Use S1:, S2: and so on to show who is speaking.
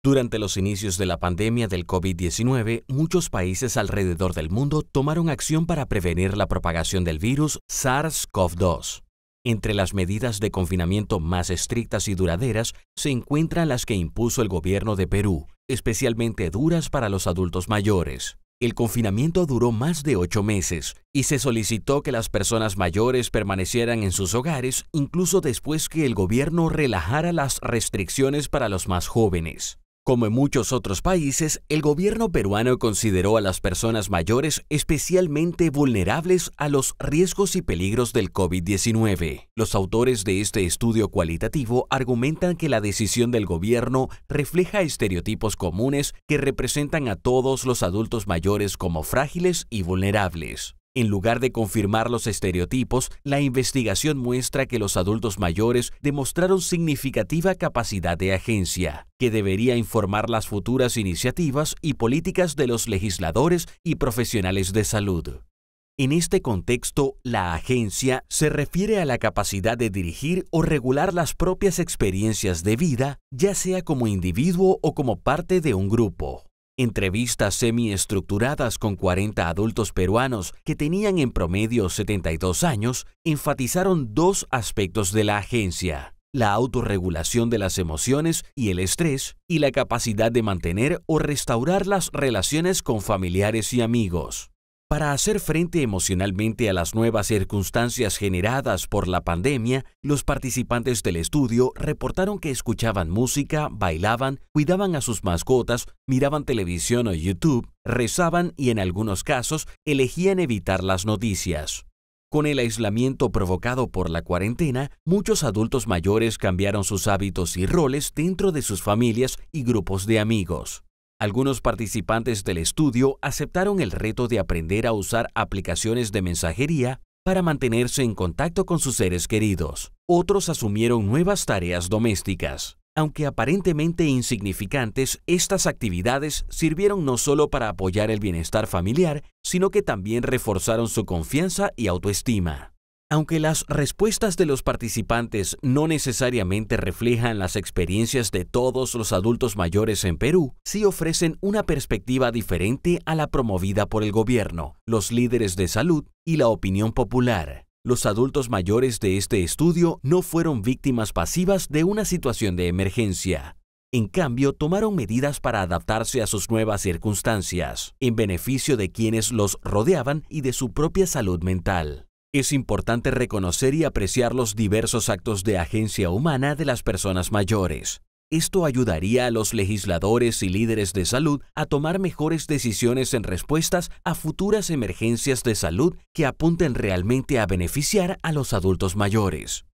S1: Durante los inicios de la pandemia del COVID-19, muchos países alrededor del mundo tomaron acción para prevenir la propagación del virus SARS-CoV-2. Entre las medidas de confinamiento más estrictas y duraderas se encuentran las que impuso el gobierno de Perú, especialmente duras para los adultos mayores. El confinamiento duró más de 8 meses y se solicitó que las personas mayores permanecieran en sus hogares incluso después que el gobierno relajara las restricciones para los más jóvenes. Como en muchos otros países, el gobierno peruano consideró a las personas mayores especialmente vulnerables a los riesgos y peligros del COVID-19. Los autores de este estudio cualitativo argumentan que la decisión del gobierno refleja estereotipos comunes que representan a todos los adultos mayores como frágiles y vulnerables. En lugar de confirmar los estereotipos, la investigación muestra que los adultos mayores demostraron significativa capacidad de agencia, que debería informar las futuras iniciativas y políticas de los legisladores y profesionales de salud. En este contexto, la agencia se refiere a la capacidad de dirigir o regular las propias experiencias de vida, ya sea como individuo o como parte de un grupo. Entrevistas semiestructuradas con 40 adultos peruanos que tenían en promedio 72 años enfatizaron dos aspectos de la agencia: la autorregulación de las emociones y el estrés, y la capacidad de mantener o restaurar las relaciones con familiares y amigos. Para hacer frente emocionalmente a las nuevas circunstancias generadas por la pandemia, los participantes del estudio reportaron que escuchaban música, bailaban, cuidaban a sus mascotas, miraban televisión o YouTube, rezaban y en algunos casos elegían evitar las noticias. Con el aislamiento provocado por la cuarentena, muchos adultos mayores cambiaron sus hábitos y roles dentro de sus familias y grupos de amigos. Algunos participantes del estudio aceptaron el reto de aprender a usar aplicaciones de mensajería para mantenerse en contacto con sus seres queridos. Otros asumieron nuevas tareas domésticas. Aunque aparentemente insignificantes, estas actividades sirvieron no solo para apoyar el bienestar familiar, sino que también reforzaron su confianza y autoestima. Aunque las respuestas de los participantes no necesariamente reflejan las experiencias de todos los adultos mayores en Perú, sí ofrecen una perspectiva diferente a la promovida por el gobierno, los líderes de salud y la opinión popular. Los adultos mayores de este estudio no fueron víctimas pasivas de una situación de emergencia. En cambio, tomaron medidas para adaptarse a sus nuevas circunstancias, en beneficio de quienes los rodeaban y de su propia salud mental. Es importante reconocer y apreciar los diversos actos de agencia humana de las personas mayores. Esto ayudaría a los legisladores y líderes de salud a tomar mejores decisiones en respuestas a futuras emergencias de salud que apunten realmente a beneficiar a los adultos mayores.